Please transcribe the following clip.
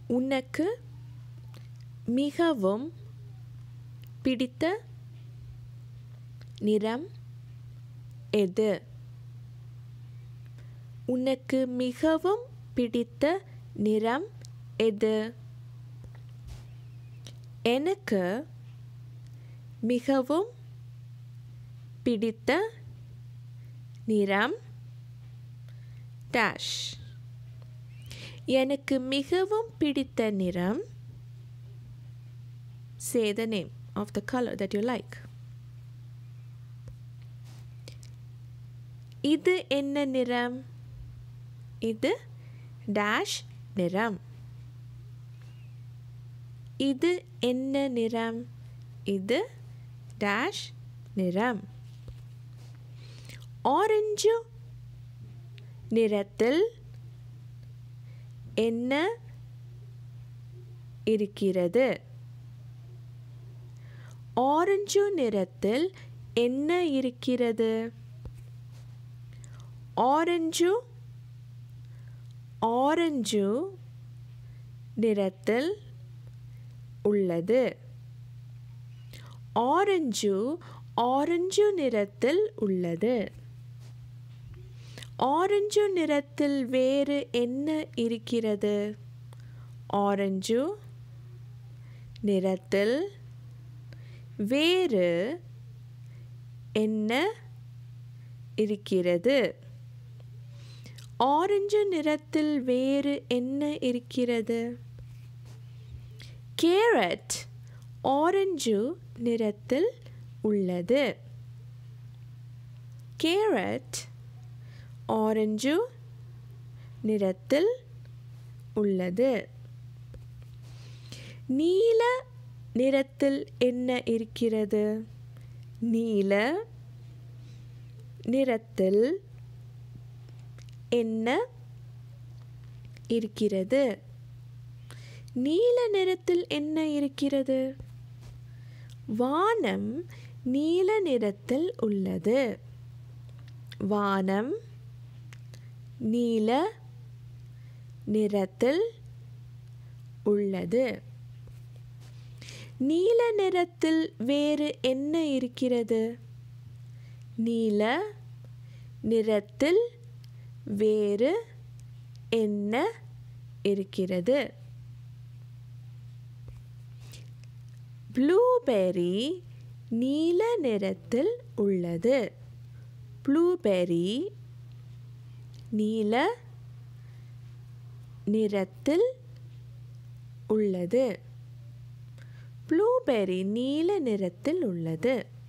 உனக்கு மிகவும் பிடித்த நிறம் எது? உனக்கு மிகவும் பிடித்த நிறம் எது? எனக்கு மிகவும் பிடித்த நிறம் டேஷ். எனக்கு மிகவும் பிடித்த நிறம். Say the name of the color that you like. இது என்ன நிறம்? இது டேஷ் நிறம். இது என்ன நிறம்? இது டேஷ் நிறம். ஆரஞ்சு நிறத்தில் என்ன இருக்கிறது? ஆரஞ்சு நிறத்தில் என்ன இருக்கிறது? ஆரஞ்சு ஆரஞ்சு நிறத்தில் உள்ளது. ஆரஞ்சு ஆரஞ்சு நிறத்தில் உள்ளது. ஆரஞ்சு நிறத்தில் வேறு என்ன இருக்கிறது? ஆரஞ்சு நிறத்தில் வேறு என்ன இருக்கிறது? ஆரஞ்சு நிறத்தில் வேறு என்ன இருக்கிறது? கேரட் ஆரஞ்சு நிறத்தில் உள்ளது. கேரட் ஆரஞ்சு நிறத்தில் உள்ளது. நீல நிறத்தில் என்ன இருக்கிறது? நீல நிறத்தில் என்ன இருக்கிறது? நீல நிறத்தில் என்ன இருக்கிறது? வானம் நீல நிறத்தில் உள்ளது. வானம் நீல நிறத்தில் உள்ளது. நீல நிறத்தில் வேறு என்ன இருக்கிறது? நீல நிறத்தில் வேறு என்ன இருக்கிறது? ப்ளூபெர்ரி நீல நிறத்தில் உள்ளது. ப்ளூபெர்ரி நீல நிறத்தில் உள்ளது. ப்ளூபெர்ரி நீல நிறத்தில் உள்ளது.